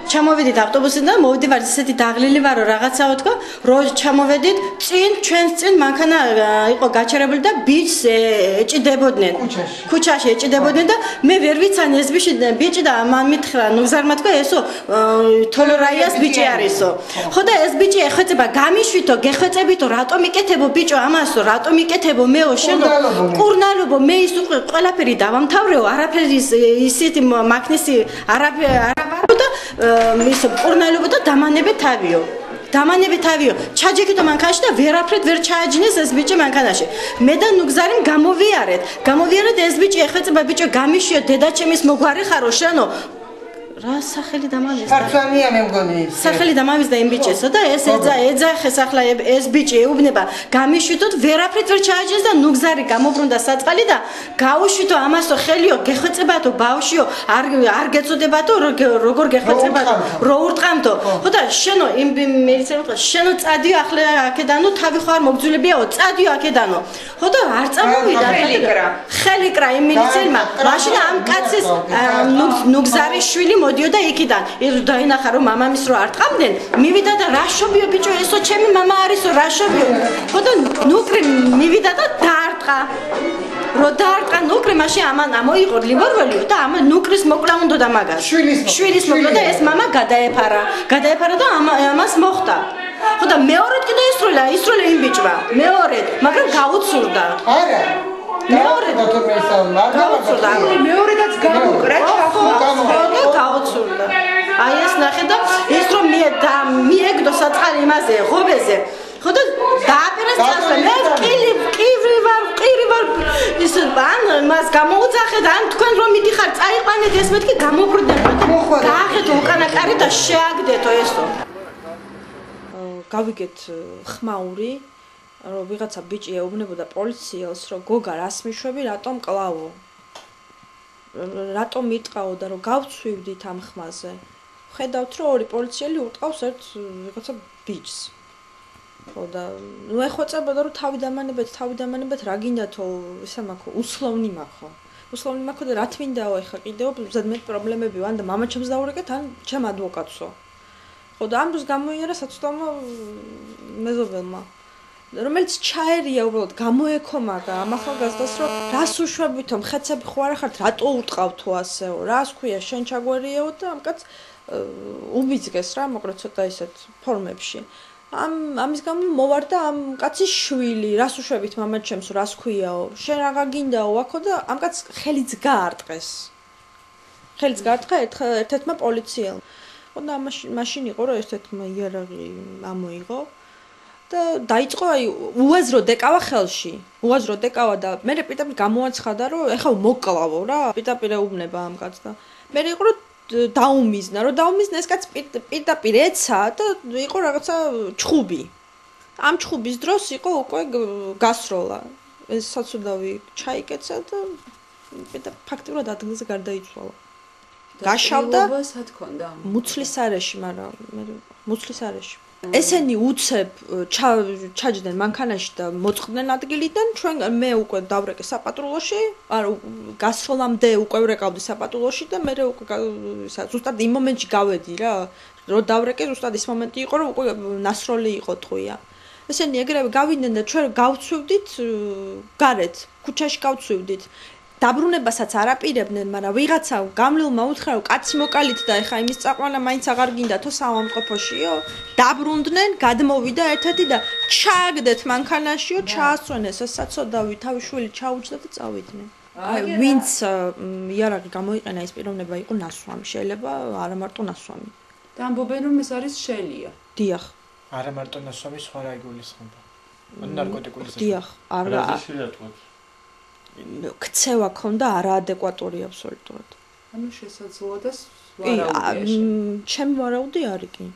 ჩამოვედით ავტობუსიდან, მოვდივარ ისეთი დაღლილი ვარო რაღაცაო თქვა, რო ჩამოვედით, ჩვენს წინ მანქანა იყო გაჩერებული და ბიჭს ეჭიდებოდნენ. ქუჩაში ეჭიდებოდნენ და მე ვერ ვიცანი ეს ბიჭი და მან მითხრა, ნუგზარმა თქვა, ესო თოლორაიას ბიჭი არისო. ხო და ეს ბიჭი ეხვეწება, გამიშვითო, გეხვეწებითო, რატომ იკეთებო ბიჭო ამასო, რატომ იკეთებო მეო შენო? კურნალობო, მე ის უკვე ყველაფერი დავამთავრეო, არაფერი ისეთი მაქნისი არაფერი და ის კურნალობო და დამანებე თავიო. დამანებე თავიო. ჩაჯექითო მანქანაში და ვერაფრით ვერ ჩააჯინეს ეს ბიჭი მანქანაში. მე და ნუგზარიმ გამოვიარეთ. გამოვიარეთ ეს ბიჭი ეხვეწება ბიჭო გამიშიო დედაჩემის მოგვარი ხარო შენო. რა სახელი დამამის? ქართველია მე მგონი. სახელი დამამის და იმ ბიჭესო და ეს ეძახეს ახლა ეს ბიჭი ეუბნება გამიშვითოთ ვერაფრით ვერ ჩააჯინეს და ნუგზარი გამობრუნდა საწყალი და გაუშვითო ამასო ხელიო გეხვეწებათო ბავშიო არ გეწოდებათო როგორ გეხვეწებათო რო ურტყამთო ხო და შენო იმ მეცემ თქვა შენო წადიო ახლა აქედანო თავი ხო არ მოგძულებიაო წადიო აქედანო ხო და არ წამოვიდა ხელიკრა იმ მილიცელმა მაშინ ამ კაცის ნუგზარი შვილი მოდიოდა იქიდან. დაინახა რომ მამამის რო არ ტყამდნენ, მივიდა და რა შობიო ბიჭო, ესო ჩემი მამა არისო, რა შობიო. ხო და ნუკრი მივიდა და დაარტყა. რო დაარტყა ნუკრი, მაშინ ამან ამოიღო ლიბორველიო და ამ ნუკრის მოკლა უნდოდა მაგას. შვილის მოკლა და ეს მამა გადაეფარა. გადაეფარა და ამას მოხდა. ხო და მეორედ კიდე ისროლა იმ ბიჭმა. მეორედ, მაგრამ გაუცურდა. არა. მეორე გაუცურდა. მეორედაც გამოკრა ჩახმა. გაუცურდა. აი ეს ნახე და ის რომ მიეგდო საწყალი იმაზე ღობეზე. ხო და დააპირა წასვლა. მე ყირი ვარ ის ან მას გამოუძახეთ ან თქვენ რომ მიდიხარ წაიყვანეთ ეს მეთქი გამობრუნდება. გაახეთო უკანა კარი და შეაგდეთო ესო. გავიგეთ ხმაური რომ ვიღაცა ბიჭი ეუბნებოდა პოლიციელს რომ გოგა რას მიშვები რატომ კლავო რატომ მიტყაო და რომ გავცვივდით ამ ხმაზე ხედავთ რომ ორი პოლიციელი უტყავს ერთ ვიღაცა ბიჭს ხო და ნუ ეხვეწებოდა რომ თავი დამანებეთ რა გინდათო ისა მაქო უსლოვნი მაქო და რა თმინდაო ეხა კიდევ ზედმეტ პრობლემები ვან და მამაჩემს დაურეკეთ ან ჩემ ადვოკატსო ხო და ამ დროს გამოიარა საცდომო მეზობელმა რომელიც ჩაერია უბრალოდ გამოეკომაგა ამ ახალგაზრდას რომ რას უშვებითო მხეცები ხო არ ხართ რატო ურტყავთო ასეო რას ქვია შენ ჩაგვერიეო და ამ კაც უბიძგეს რა მოკლედ ცოტა ისეთ ფორმებში ამის გამო მოვარდა ამ კაცის შვილი რას უშვებით მამაჩემს რას ქვიაო შენ რაღა გინდაო აქო და ამ კაც ხელიც გაარტყეს ერთ-ერთმა პოლიციელმა ხო და მაშინ იყო რომ ერთ-ერთმა იარაღი ამოიღო და დაიწყო აი უაზრო დეკავა ხელში უაზრო დეკავა და მე პიტაპირ გამოაცხადა რომ ეხლა მოკლავო რა პიტაპირ ეუბნება ამ კაცს და მე იყო რომ დაუმიზნა ეს კაც პიტაპირ ეცა და იყო რაღაცა ჩხუბი ამ ჩხუბის დროს იყო უკვე გასროლა ეს საცუდავი ჩაიკეცა და ფაქტიურად ადგილზე გარდაიცვალა გაშავდა მუცლის არეში მაგრამ მუცლის არეში ესენი უცებ ჩაჯდნენ მანქანაში და მოწყდნენ ადგილიდან ჩვენ მე უკვე დავრეკე საპატრულოში არა გასროლამდე უკვე ვრეკავდი საპატრულოში და მე უკვე ზუსტად იმ მომენტში გავედი რა რომ დავრეკე ზუსტად ის მომენტი იყო რომ უკვე ნასროლი იყო ტყვია ესენი ეგრევე გავიდნენ და ჩვენ გავცვივდით გარეთ ქუჩაში გავცვივდით დაბრუნებასაც არაპირებდნენ, მაგრამ ვიღაცა გამლილმა უთხრა, რომ კაცი მოკალით და ეხა იმის წაყვანა მაინც აღარ გინდათო საავადმყოფოშიო. დაბრუნდნენ, გადმოვიდა ერთ-ერთი და ჩააგდეთ მანქანაშიო, ჩაასწვენეს ეს საცოდავი, თავი შვილი ჩაუჯდა და წავიდნენ. აი, ვინც იარაღი გამოიყენა, ეს პიროვნება იყო ნასვამი, შეიძლება არა მარტო ნასვამი. და ამბობენ რომ ეს არის შელია. დიახ. არა მარტო ნასვამი, სხვა რა იგულისხმება. ნარკოტიკული სასწავლო. დიახ, არა. ქცევა ქონდა არაადეკვატური აბსოლუტურად. ანუ შესაძლოა და ვარაუდია. ჩემი ვარაუდი არის კი.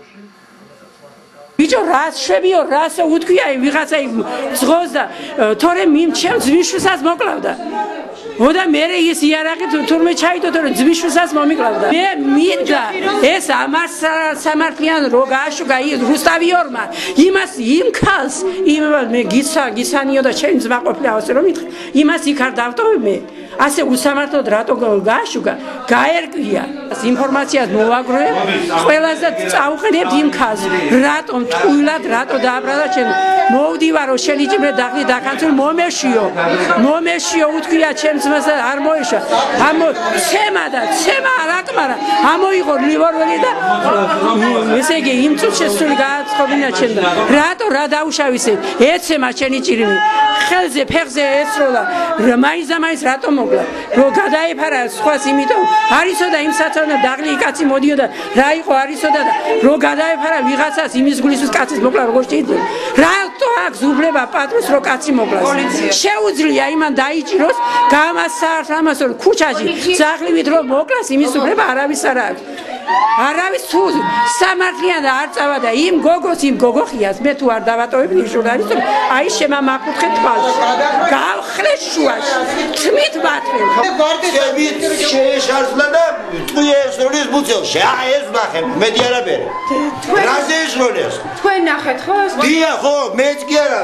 ბიჭო რას შვებიო რას უთქვია ვიღაცა ზღოს და თორე ჩემ ძმისშვიდსაც მოკლავდა. ოდა მე ის იარაღი თურმე ჩაიდო თორე ძმისშვიდსაც მომიკლავდა. მე მინდა ეს ამას სამართლიან რო გააშუქა რუსტავიორმა იმას იმ ქალს მე გისანიო და ჩემ ძმა ყოფილა ასე რომ მითხე იმას იქ არ დავტოვე მე. ასე უსამართლოდ რატო გააშუქა გაერკვია ინფორმაციას მოვაგროვებ ყველას და წავყენებთ იმ ხაზს რატომ თუილად რატო დააბრალა ჩემ მოვდივარო შენი ჭიმრე დაღლი დაქანცულ მომეშიო უთქვია ჩემ ძმას არ მოეშვა ამო ცემა რაკმარა ამოიღო ლივორველი და ესე იგი იმ წუთში სული გააცხობინა ჩემ რატო რა დაუშავისე ეცემა შენი ჭირიმი ხელზე ფეხზე ესროლა მაინც რატო მოგლა რო გადაეფარა სხვას იმიტომ არისო და იმ საცავნა დაღლი კაცი მოდიოდა რა იყო არისო და რო გადაეფარა ვიღაცას იმის გულისთვის კაცის მოკლა როგორ შეიძლება რატო აქვს უბლება პატრონს რო კაცი მოკლას შეუძლია იმან დაიჭიროს გამასართ ამას რომ ქუჩაში ძაღლივით რო მოკლას იმის უბლება არავის არ აქვს არავის თუ სამართლიან და არ წავა და იმ გოგოხიას მე თუ არ დავატოვებდი ჟურნალისტო აი შემამახუთხე თვალს გავხლეს შუაში თმით ბათრენ ვარდებით შეეშარსლა და ტყუი ესროლის ბუცელ შეაეს ნახე მედი არაფერი რაზე ესროლეს თქვენ ნახეთ ხო დია ხო მეც კი არა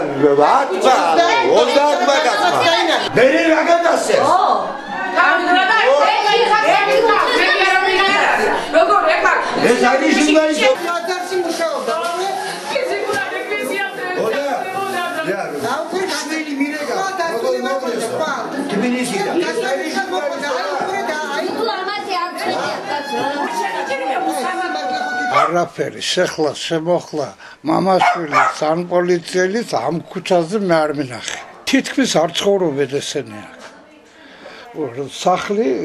20 მაგაცა მე რა გადასცეს როგორ ეხა ეს არის ჟურნალისტი ხაზარში მუშაობდა შვილი მირეგა თბილისიდან არაფერი შეხლა შემოხლა მამაშვილი სან პოლიციელიც ამ ქუჩაზე მე არ მინახე თითქმის არ ცხოვრობენ ესენი აქ სახლი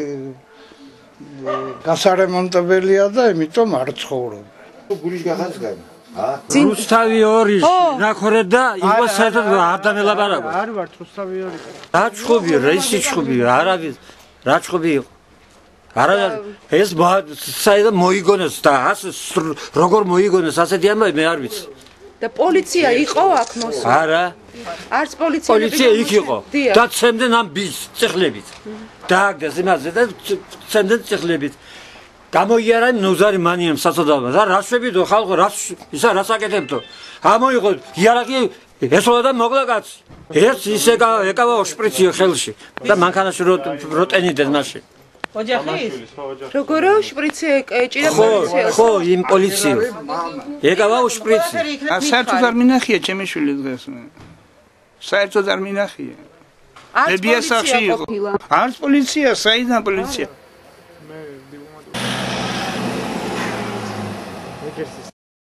გასარემონტებელია და იმიტომ არ ცხოვრობენ გულის გახაცგან რუსთავი 2 ნახორე და იყო საერთოდ არ დამელაპარაკო არ ვარ რუსთავი 2 რა ჩხუბი რეისი ჩხუბი არავის რა ჩხუბი იყო არა ეს საერთოდ მოიგონეს და როგორ მოიგონეს ასეთი ამბავი მე არ ვიცი და პოლიცია იყო აქ მოსული არა არც პოლიცია იქ იყო და ცემდნენ ამ ბის წეხლებით დააგდეს იმაზე და ცემდნენ წეხლებით გამოიარა ნუზარი მანიამ საწოდავმა და რა შვებიდო ხალხო ისა რა საკეთებდო ამოიღო იარაღი ესროლა და მოკლა კაცი ერთ ისე ეკავა ოშპრიციო ხელში და მანქანაში როტენიდნენ მაშინ ოჯახის როგორ შპრიცი ეჭირა პოლიციას ხო იმ პოლიციო ეკავა ოშპრიცი საერთოდ არ მინახია ჩემი შვილი დღეს საერთოდ არ მინახია ბებია სახში იყო არც პოლიცია საიდან პოლიცია